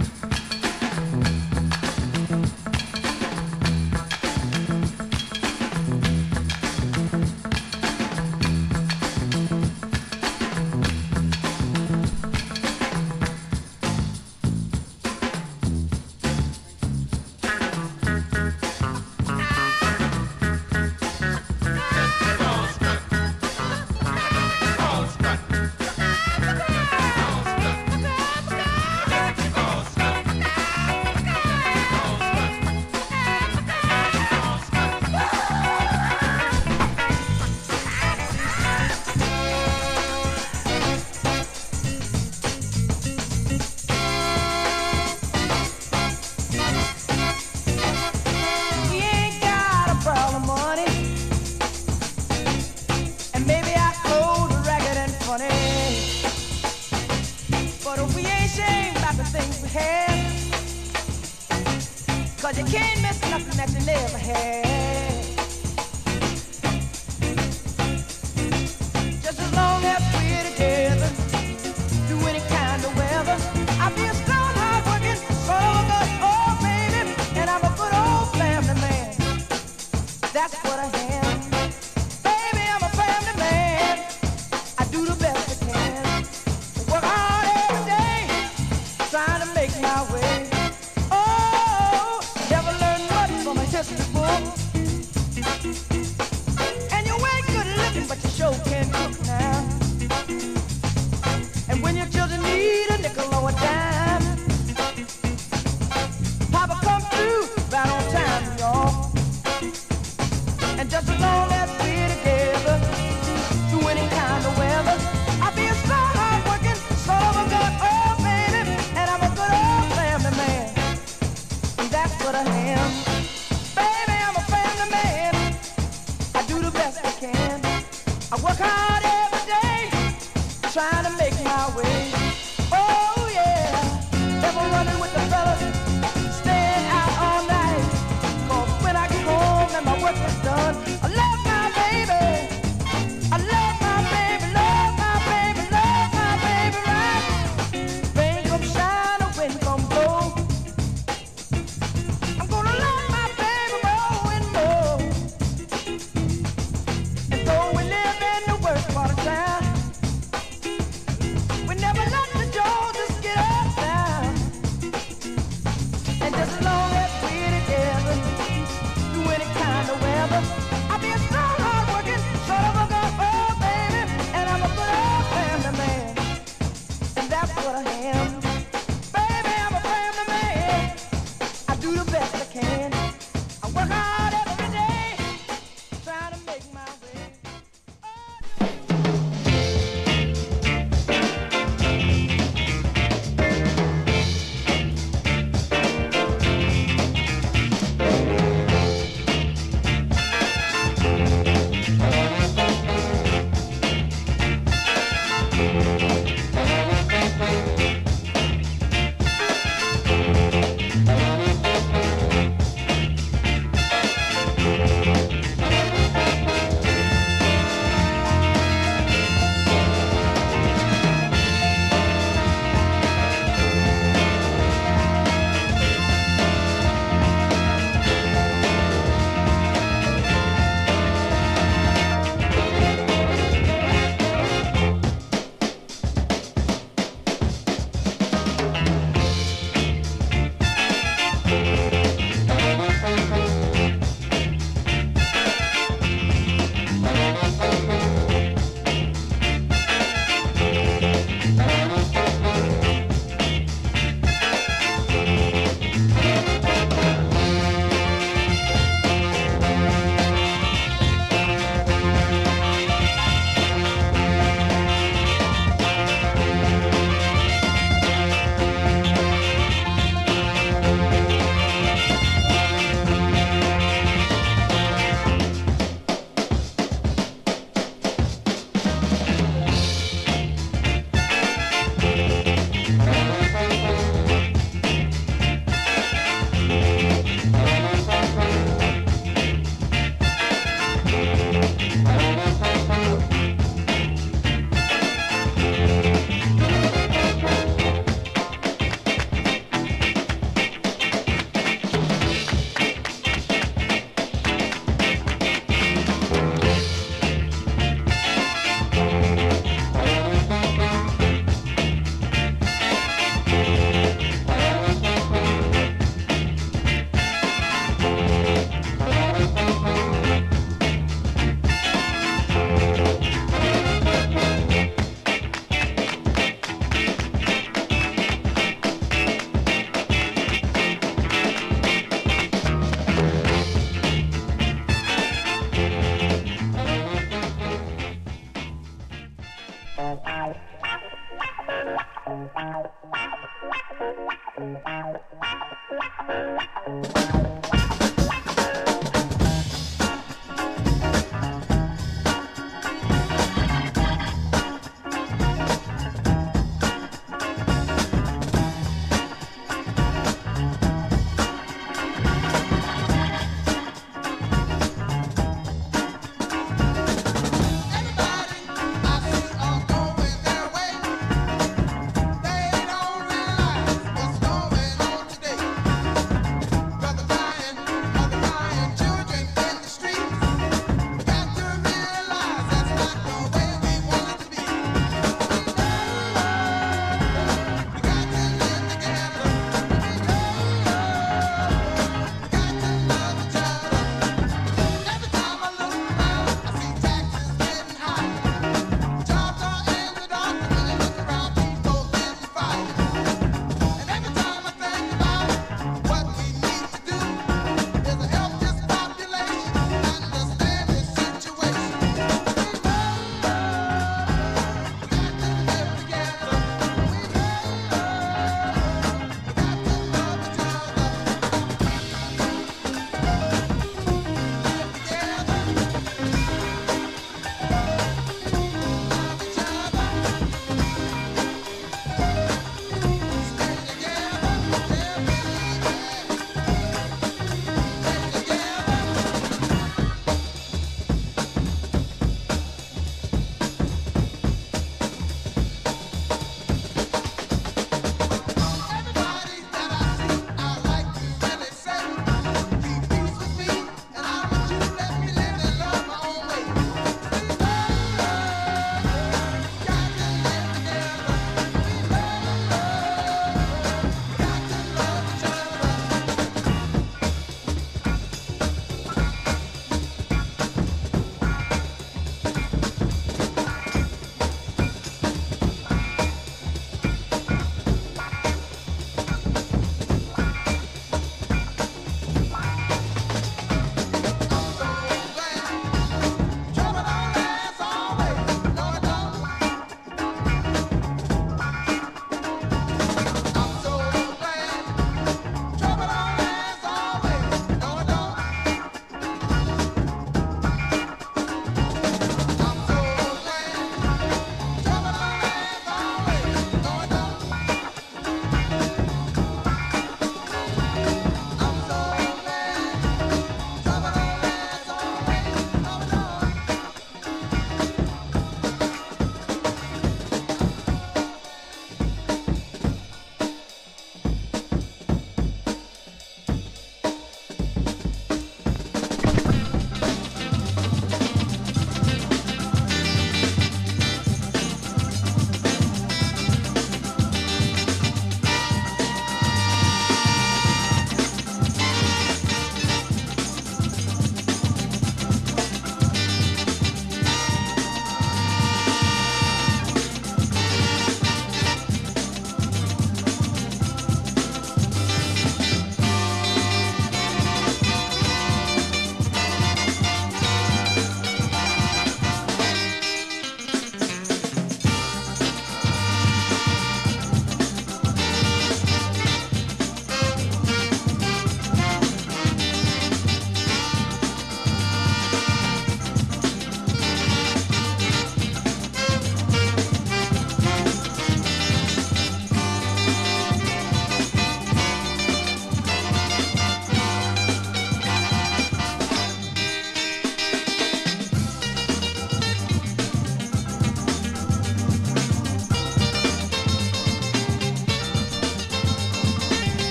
I'm gonna love They don't realize what's going on today. Brother dying.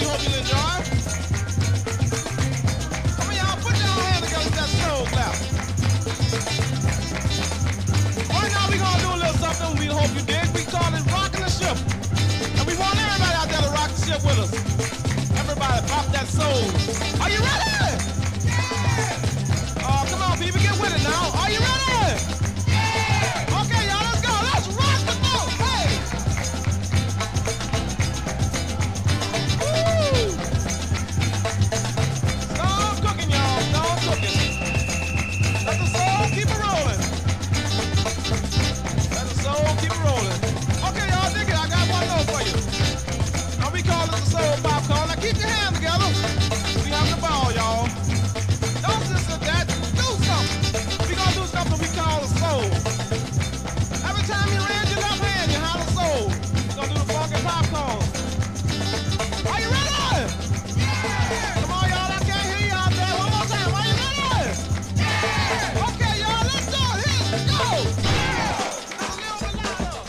hope you'll enjoy. Come on, y'all, put your hands together with that soul clap. Right now, we're gonna do a little something we hope you dig. We call it rocking the ship. And we want everybody out there to rock the ship with us. Everybody, pop that soul. Are you ready? Yeah! Come on, people, get with it now. Are you ready? Yeah! Okay, y'all, let's go. Let's rock the boat. Hey! Woo! Stop cooking, y'all. Stop cooking. Let the soul keep it rolling. Let the soul keep it rolling. Okay, y'all, dig it. I got one note for you. Now we call it the soul popcorn. Now keep your hands together. We having a ball, y'all. Don't just sit that. Do something. We gonna do something we call the soul. Every time you raise your left hand, you holler soul. We gonna do the funky popcorn. Are you ready? Yeah! Come on, y'all. I can't hear you out there. One more time. Are you ready? Yeah! Okay, y'all. Let's do it. Here, go. Yeah! Now a little bit louder.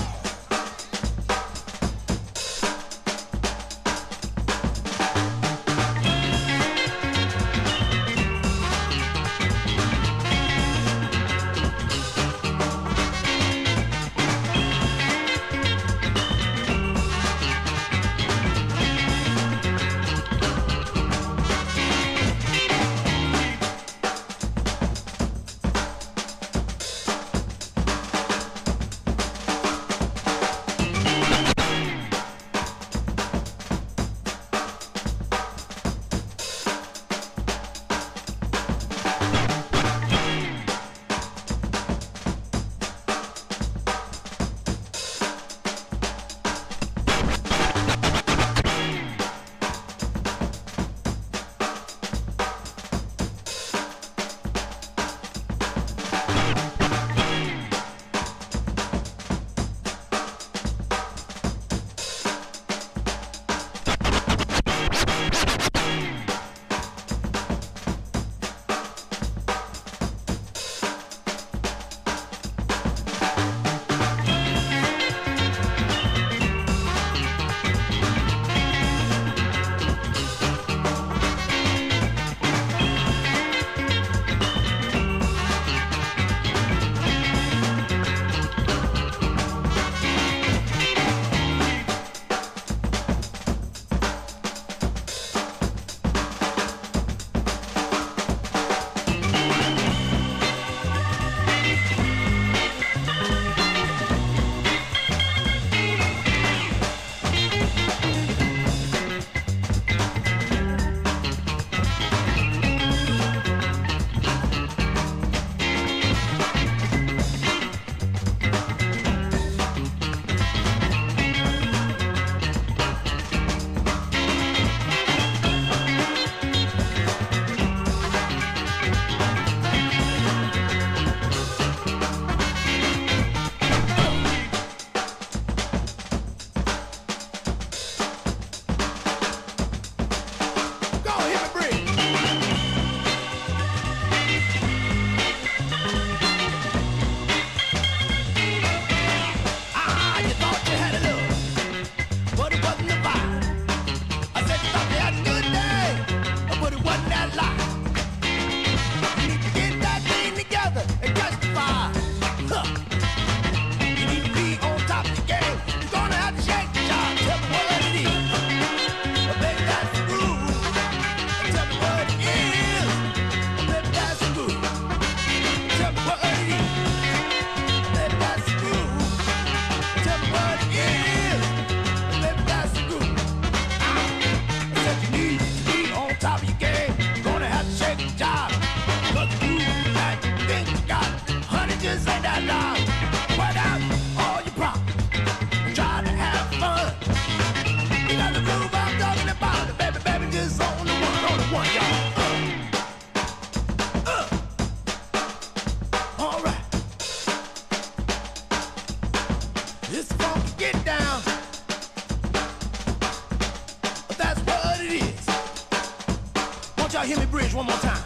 y'all hear me bridge one more time?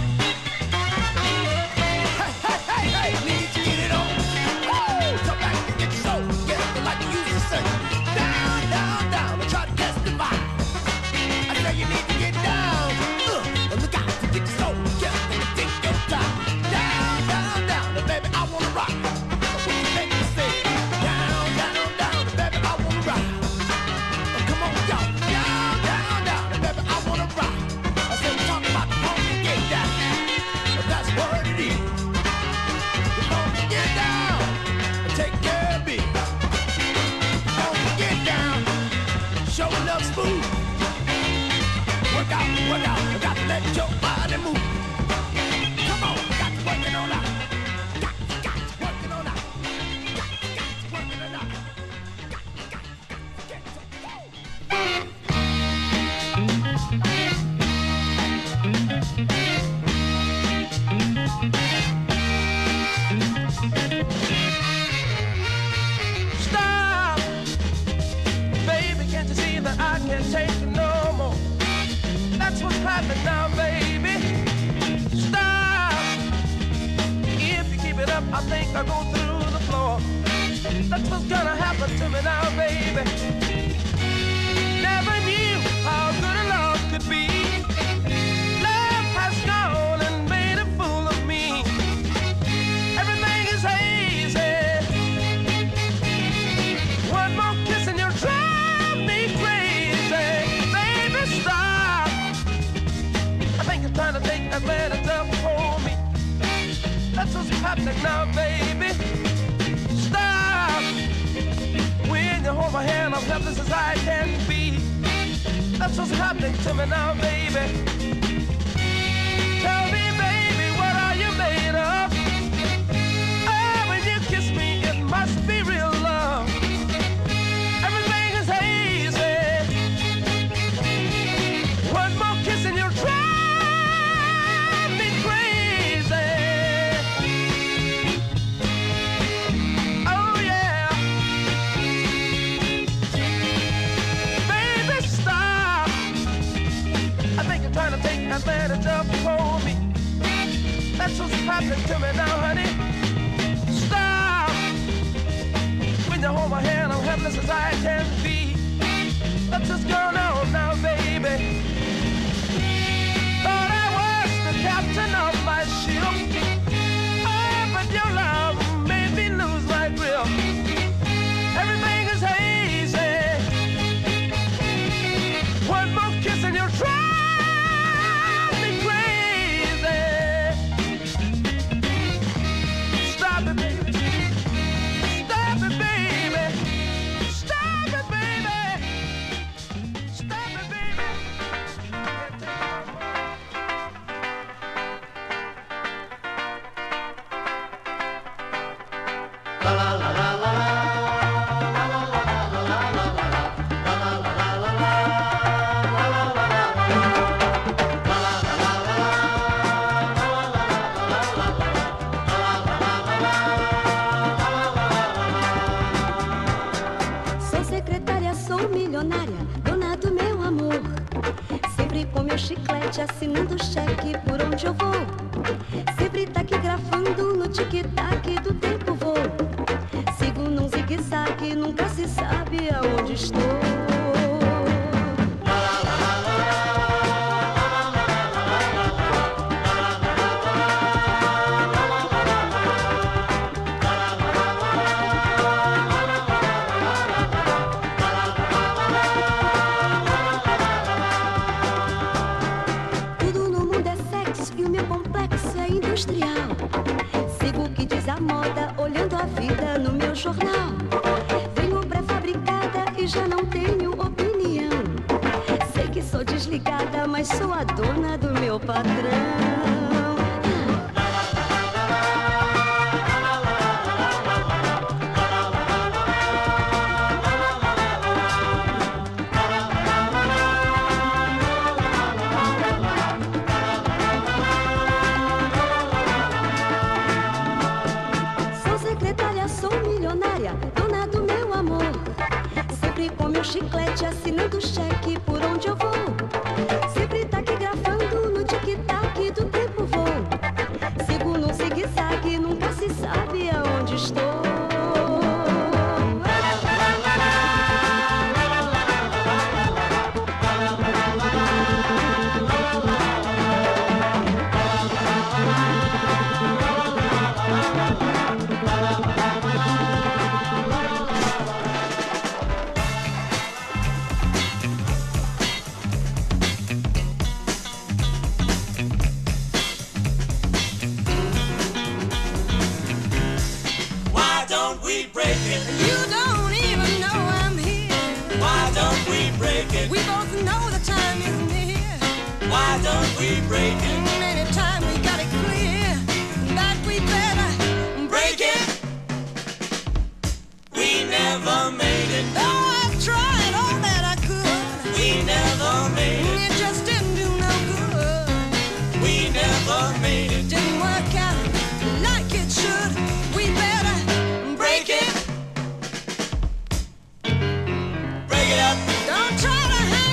Hey, need to get it on. Woo! Come back. can't take it no more. That's what's happening now, baby. Stop. If you keep it up, I think I'll go through the floor. That's what's gonna happen to me now, baby. Never knew how good a love could be. Love has gone and made a fool of me. Everything is hazy. One more kiss and you'll drive me crazy. Baby, stop. I think you're trying to take advantage of me. That's what's happening now, baby. Stop. When you hold my hand, I'm helpless as I can be. That's what's happening to me now, baby. Tell me, baby, what are you made of? Oh, when you kiss me, it must be real love. Everything is hazy. One more kiss and you'll drive me crazy. Oh yeah. Baby, stop. I think you're trying to take advantage of me. That's what's happening to me now, honey. Stop. When you hold my hand, I'm helpless as I can be. That's what's going on now, baby. Thought I was the captain of my ship. Oh, but your love made me lose my grip. Everything is hazy. One more kiss and you'll drive me crazy. Stop it, baby. Stop it, baby. Stop it, baby. Stop it, baby. Can't take it no more. Sou secretária, sou milionária, dona do meu amor. Sempre com meu chiclete, assinando cheque por onde eu vou. Sempre taquigrafando no tic-tac do tempo vou. Sigo num zigue-zague, nunca se sabe aonde estou. Tudo no mundo é sexo e o meu complexo é industrial. Sigo o que diz a moda, olhando a vida no meu jornal. Venho pré-fabricada e já não tenho opinião. Sei que sou desligada, mas sou a dona do meu patrão. Sou secretária, sou milionária, dona do meu amor. Sempre com meu chiclete, assinando cheque por onde eu vou. Sempre taquigrafando no tic-tac do tempo vou. Sigo no zigue-zague, nunca se sabe aonde estou. Why don't we break it? You don't even know I'm here. Why don't we break it? We both know the time is near. Why don't we break it? Anytime we got it clear that we better Break it. We never made it. Oh, I've tried all that I could. We never made it. It just didn't do no good. We never made it. Didn't work out like it should. We better Break it. Break it up. don't try to hang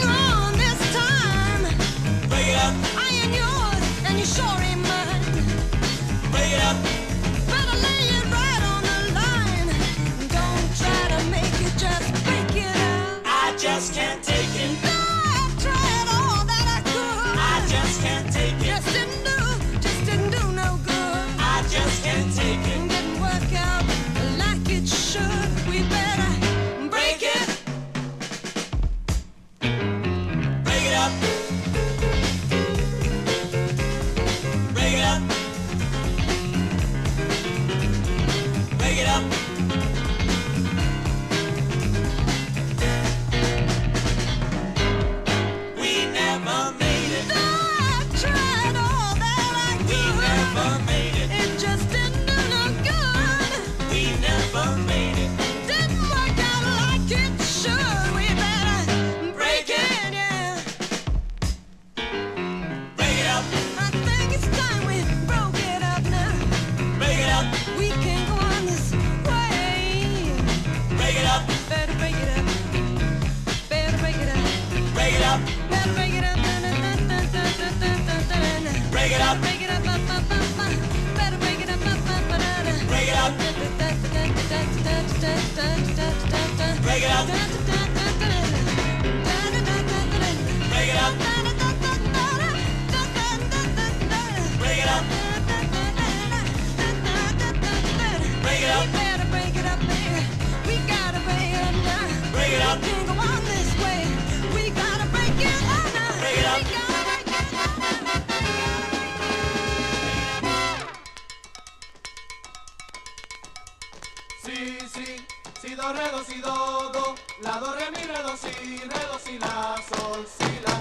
do, re, do, si, do, do, la, do, re, mi, re, do, si, la, sol, si, la.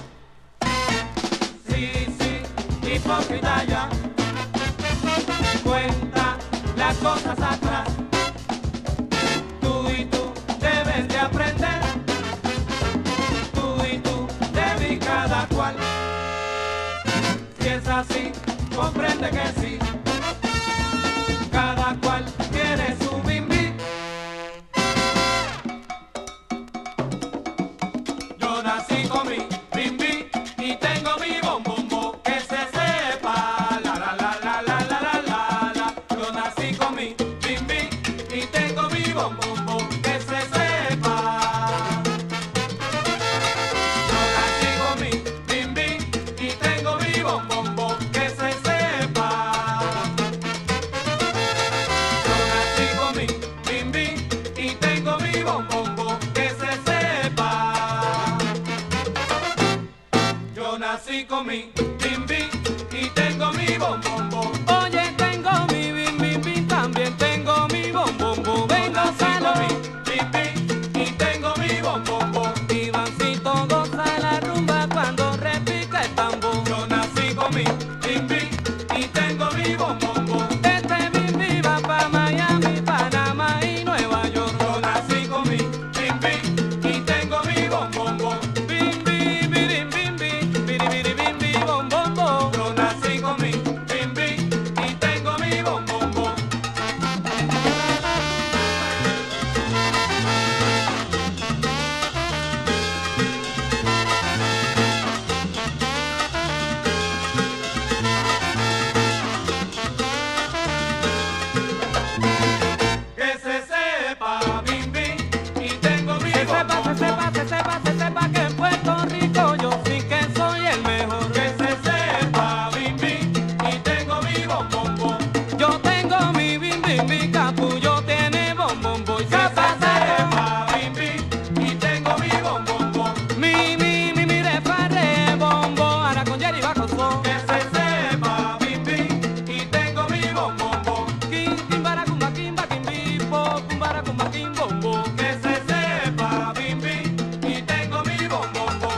Sí, sí, hipócrita ya, cuenta las cosas atrás. Tú y tú debes de aprender, tú y tú debes cada cual. Si es así, comprende que sí, cada cual quiere su bimbi. Yo nací con mi bimbi y tengo mi bombombo, que se sepa, la la la la la la la la la. Yo nací con mi bimbi y tengo mi bombombo, que se sepa. Yo nací con mi bimbi y tengo mi bombombo, que se sepa. Yo nací con mi bimbi y tengo mi bombombo, que se sepa. Yo nací con mi bimbi y tengo mi bombombo. Oye, tengo mi bimbi, también tengo mi bombombo. Vengo sano mi bimbi y tengo mi bombombo. Ivancito goza la rumba cuando repica el tambor. Yo nací con mi bimbi y tengo mi bombombo. Este bimbi va pa' Miami, Panamá y Nueva York. Yo nací con mi bimbi y tengo mi bombombo. Bimbi, birim, bimbi, biri, bimbi, bombombo. Yo nací con mi bimbi y tengo mi bombombo. Que se sepa, bimbi, y tengo mi bombombo. Se sepa que en Puerto Rico yo sí que soy el mejor. Que se sepa, bimbi, y tengo mi bombombo. Yo tengo mi bimbi, capullo tiene bombombo. Y que se sepa, bimbi, y tengo mi bombombo. Mi, re, fa, re, bombo, ahora con Jerry va con son. Que se sepa, bimbi, y tengo mi bombombo. Kimbara, kumba, kimba, kimbipo, kumbara, kumba, kimbombo. Que se sepa, bimbi, y tengo mi bombombo.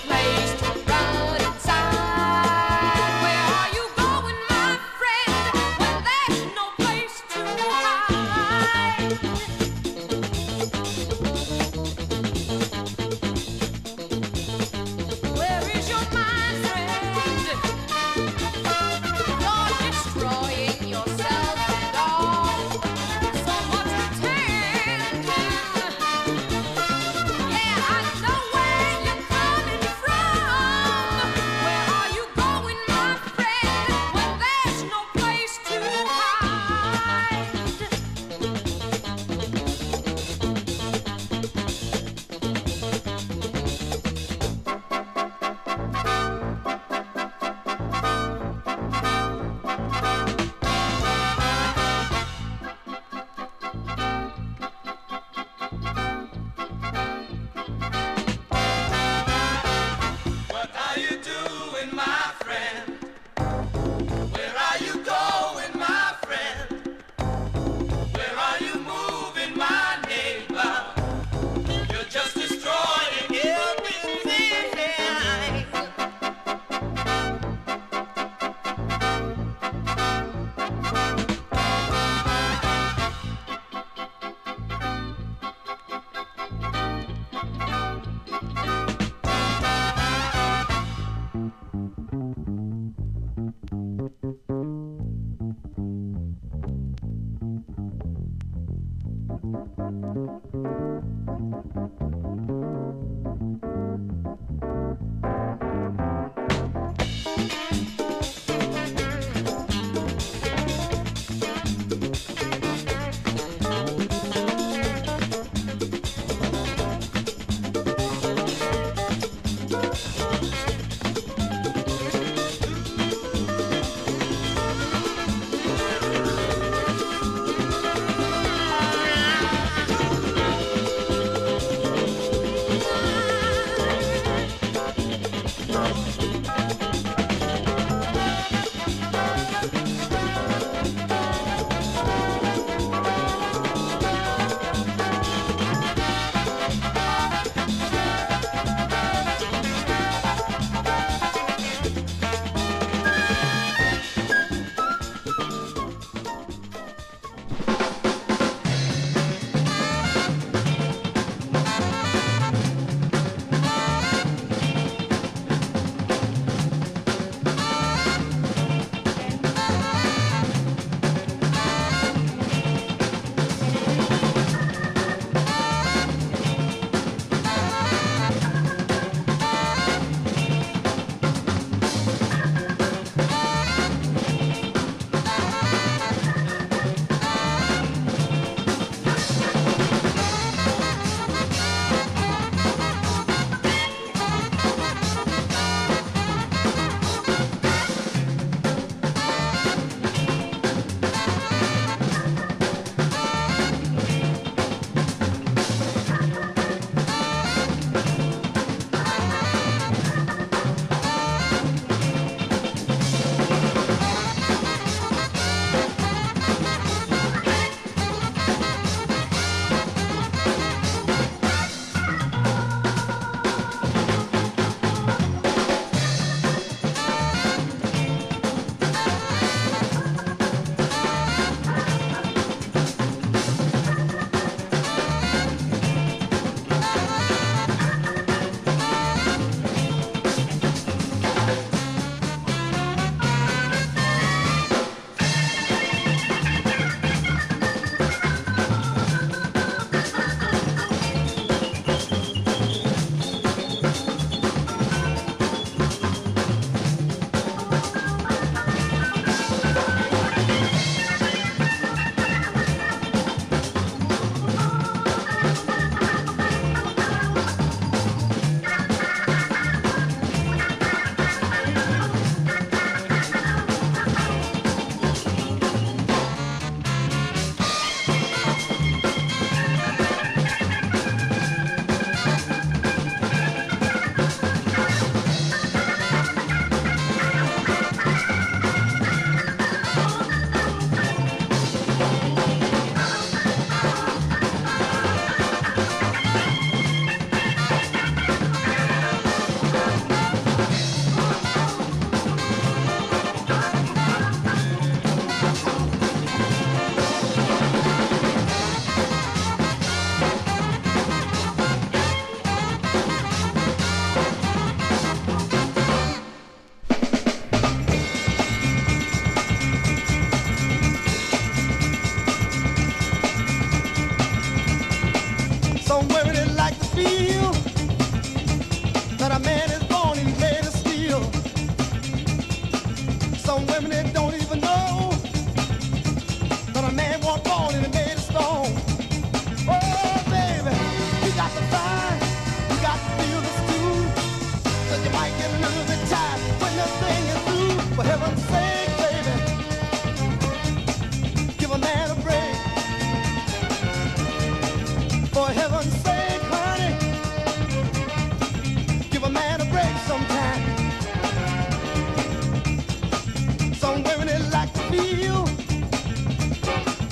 Where are you going, my friend?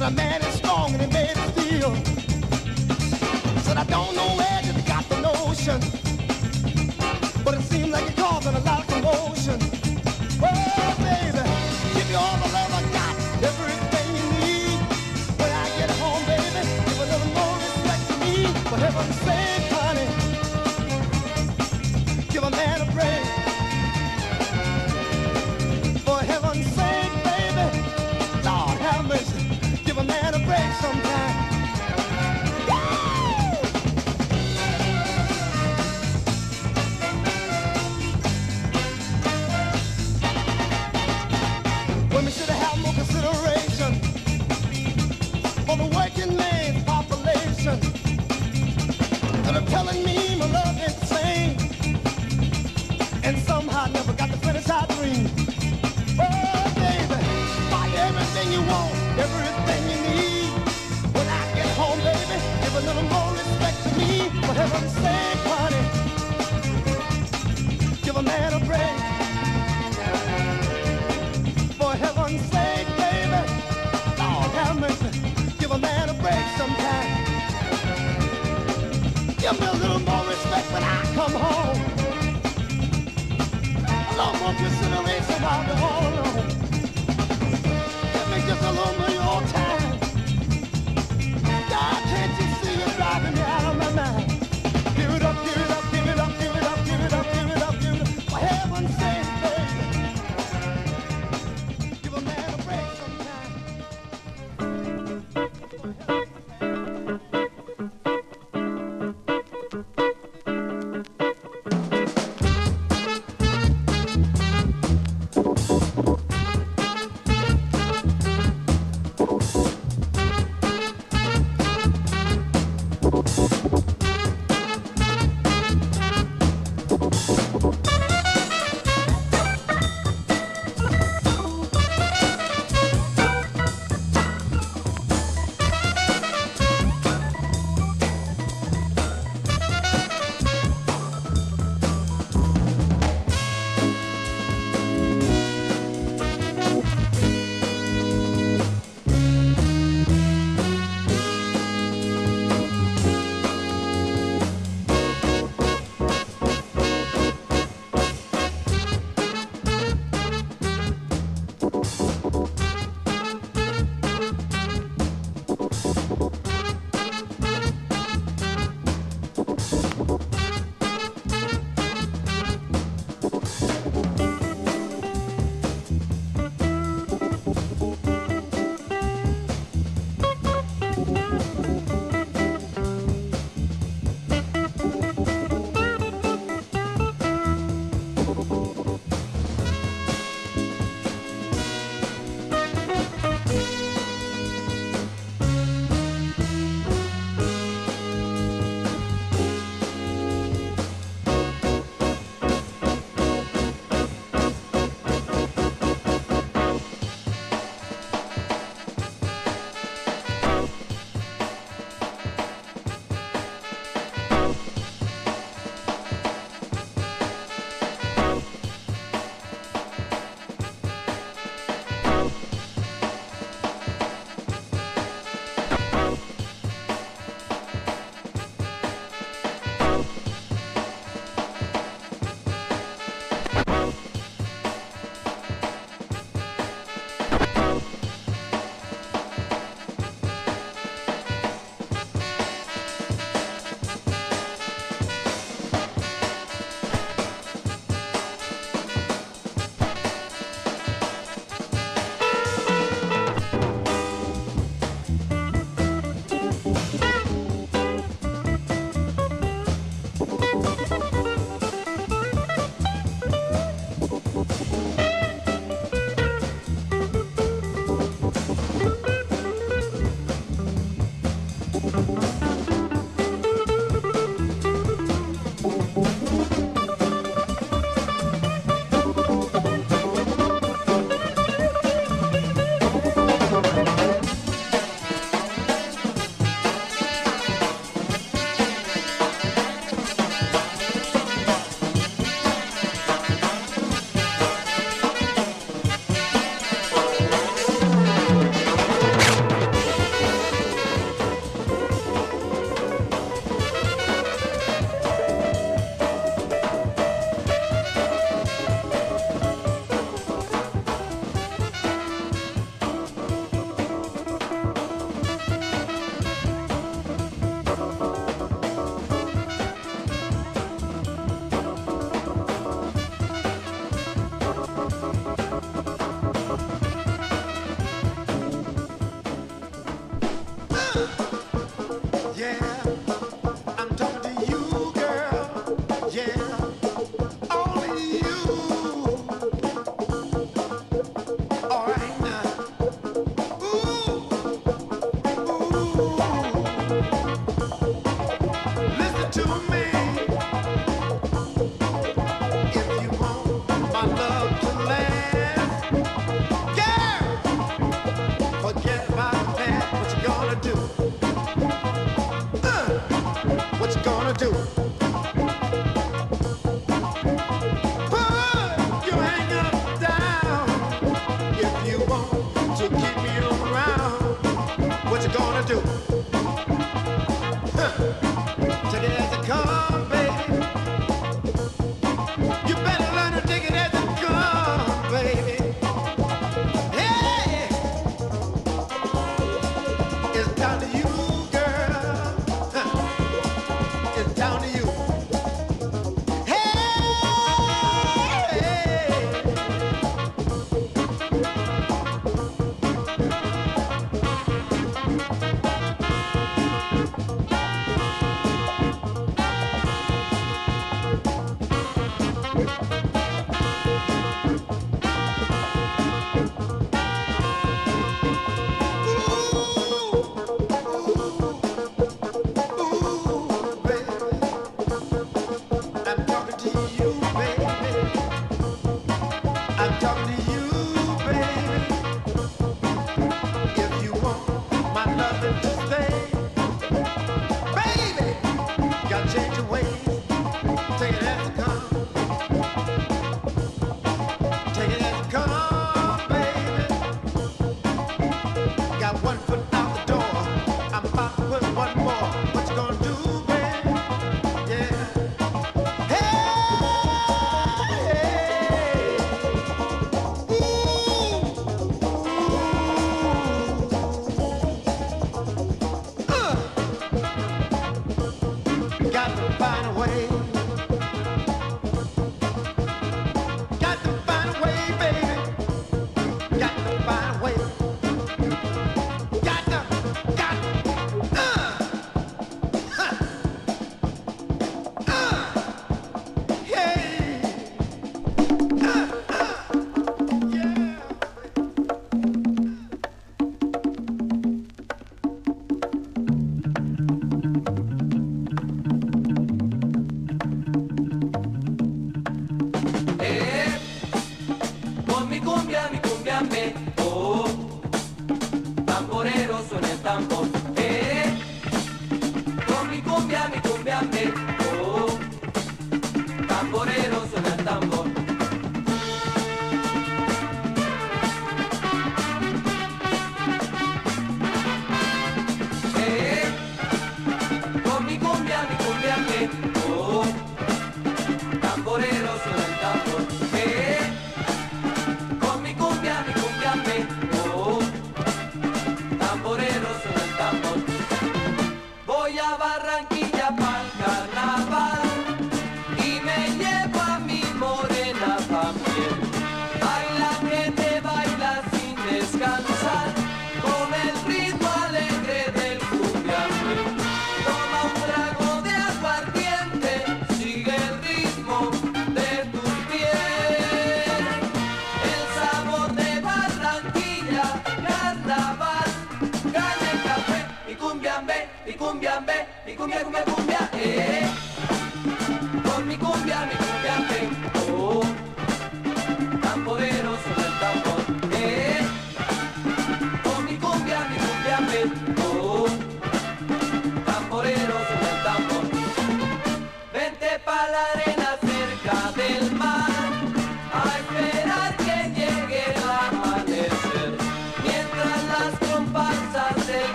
But a man is strong and he made it feel. Said I don't know where you got the notion, but it seems like you're causing a lot of commotion. Oh baby, give me all the love I got, everything you need. When I get home, baby, give a little more respect to me. For heaven's sake, honey, give a man a break. For heaven's sake, baby, Lord have mercy, give a man a break sometime. Women should have more consideration for the working man's population. And they're telling me my love ain't the same, and somehow I never got to finish our dream. Oh baby, buy everything you want, everything you need. When I get home, baby, give a little more respect to me. For heaven's sake, honey, give a man a break. For heaven's sake, baby, Lord have mercy, give a man a break sometime. Give me a little more respect when I come home. A lot more consideration while we're all alone. Give me just a little more of your time. God, can't you see you're driving me out of my mind? Give it up, give it up, give it up, give it up, give it up, give it up, give it up. For heaven's sake, baby, give a man a break sometime.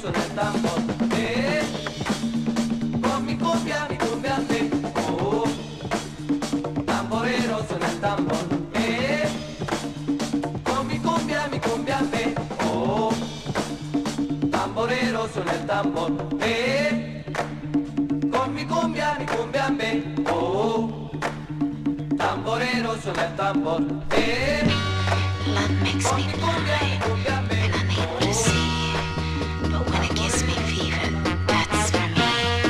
suena el tambor, con mi cumbia me, oh, tamborero suena el tambor, con mi cumbia me, oh, tamborero suena el tambor, con mi cumbia me, oh, tamborero suena el tambor, Love makes me blind, and unable to see. But when it gives me fever, that's for me.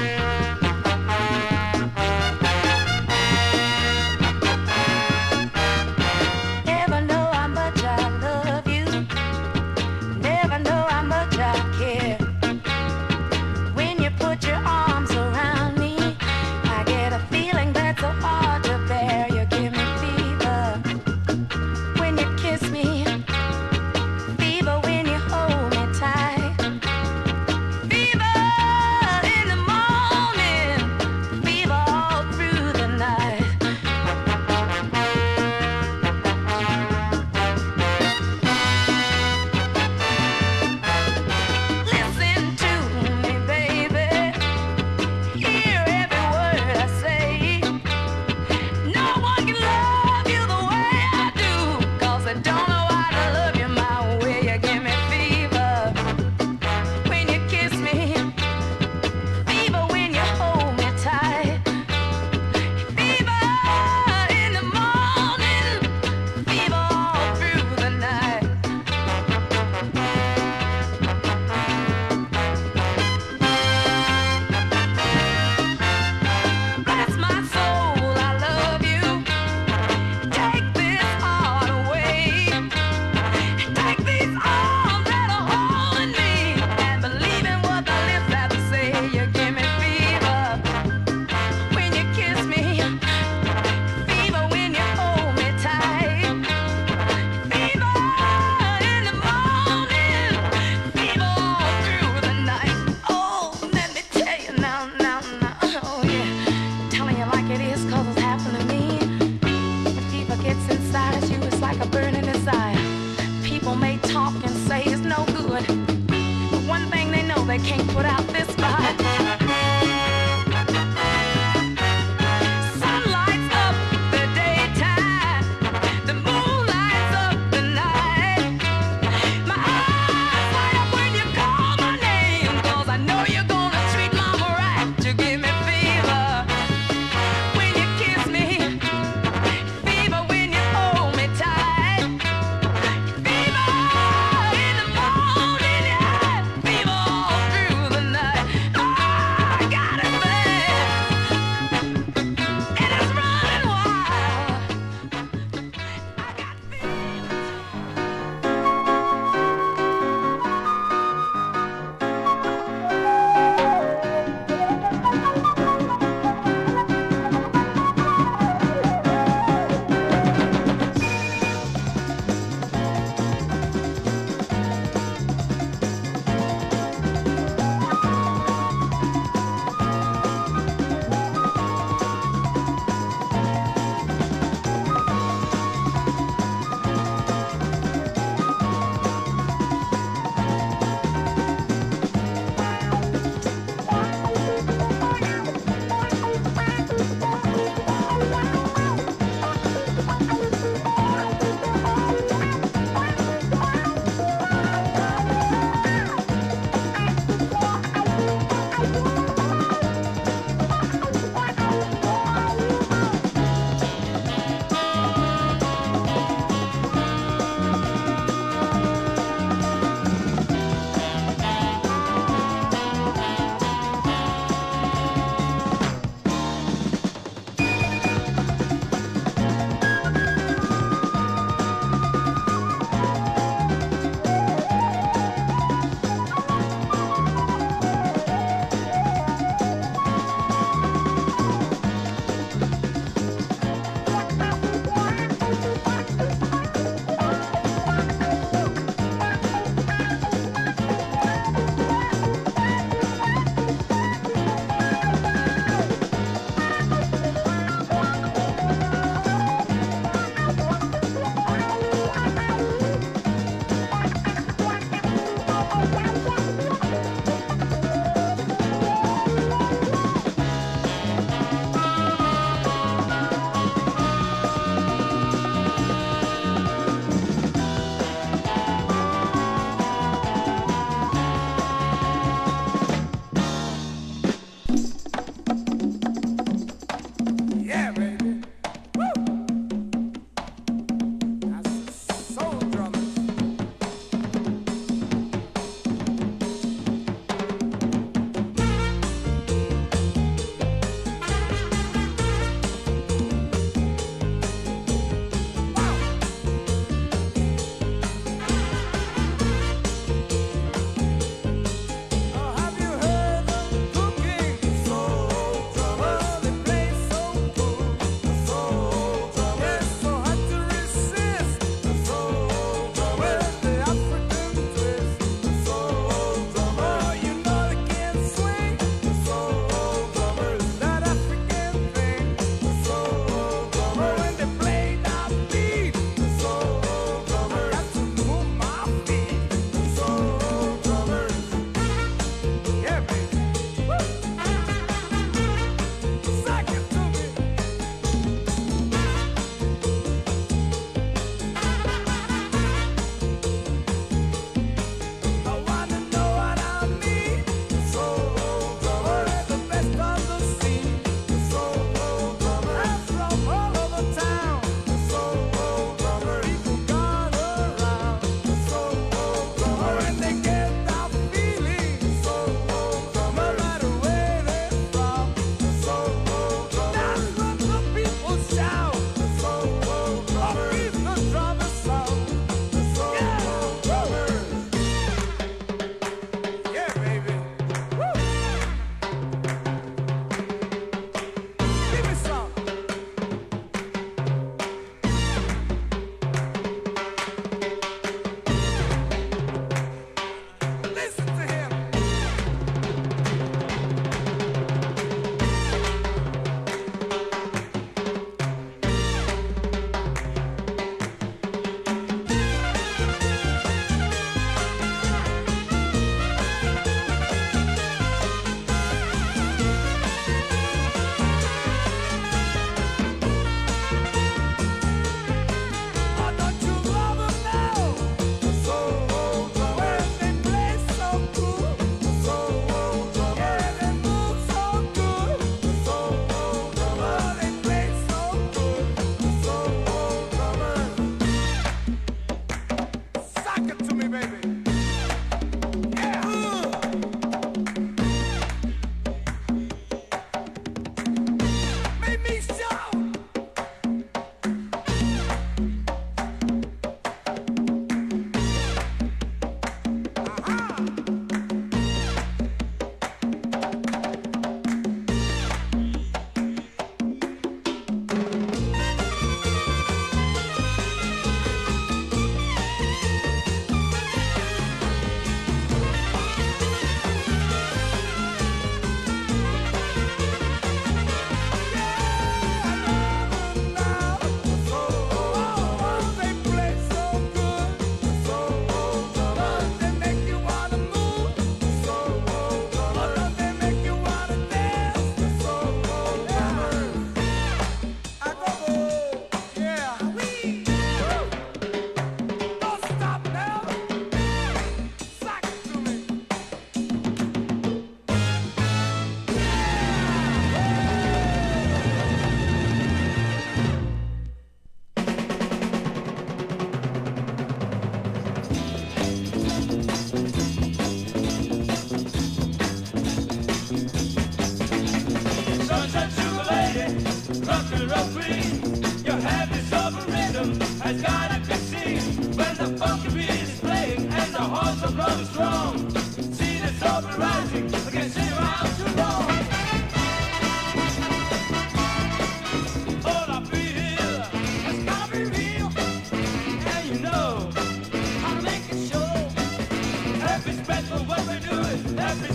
Never know how much I love you. Never know how much I care. When you put your arms around me, I get a feeling that's so hard to bear. You give me fever when you kiss me, fever when you hold me tight, fever in the morning, fever all through the night. Listen to me, baby, hear every word I say. No one can love you the way I do, 'cause I don't know how to love you my way. You give me fever when you kiss me, fever when you hold me tight, fever in the morning, fever all through the night. Bless my soul, I love you. Take this heart away. Take these arms that are holding me, and believe in what the lips have to say. You give me fever when you kiss me, fever when you hold me tight, fever in the morning, fever all through the night. Oh, let me tell you now, oh yeah, telling you like it is 'cause it's happened to me. The fever gets inside of you, it's like a burning desire. People may talk and say it's no good, but one thing they know, they can't put out this fight. Sun lights up the daytime, the moon lights up the night. My eyes light up when you call my name, 'cause I know you're gonna treat mama right. You give me fever when you kiss me, fever when you hold me tight, fever in the morning, yeah, fever all through the night.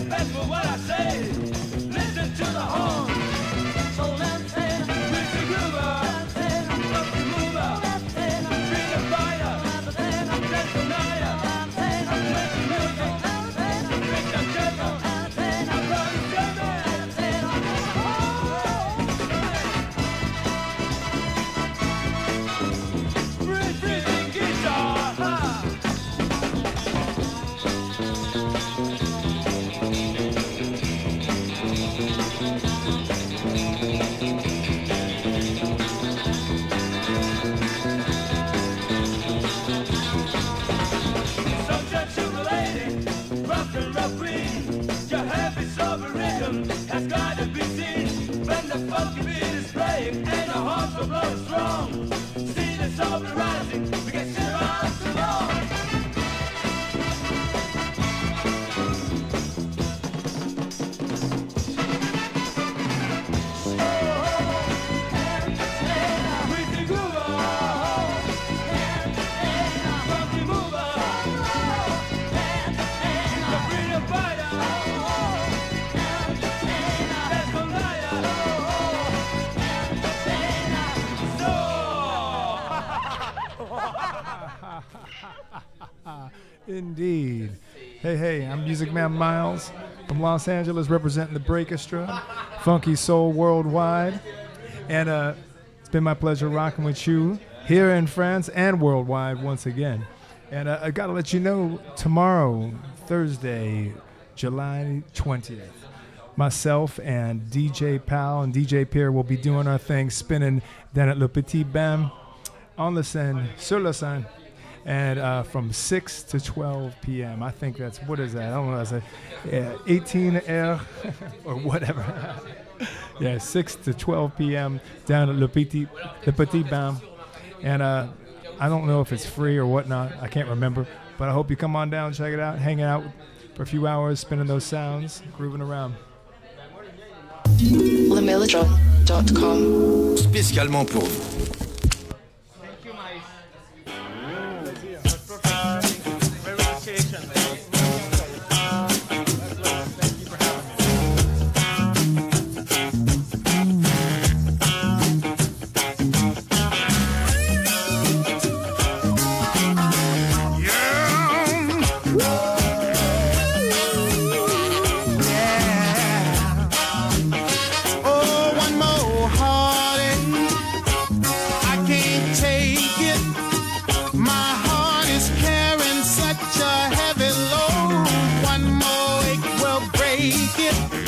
respect for what I say. Listen to the horn. So let's say, Mr. Groover, funky mover, freedom fighter, death denier, making music, Victor Checker, Ronnie James, free guitar. Has got to be seen when the funky beat is playing and the hearts are blowing strong. See the soul rising, we can sit around too long. Weezy Groover, funky mover, the freedom fighter. Indeed. Hey, I'm Music Man Miles from Los Angeles representing the Breakestra, Funky Soul Worldwide. And it's been my pleasure rocking with you here in France and worldwide once again. And I got to let you know, tomorrow, Thursday, July 20th, myself and DJ Pal and DJ Pierre will be doing our thing, spinning down at Le Petit Bam on the Seine, sur la Seine. And from 6 to 12 p.m. I think that's, what is that? I don't know. That's 18 air or whatever. Yeah, 6 to 12 p.m. down at Le Petit Bam. And I don't know if it's free or whatnot. I can't remember. But I hope you come on down, check it out, hang out for a few hours, spinning those sounds, grooving around. LeMelodrome.com. Spécialement pour vous. Such a heavy load, one more it will break it.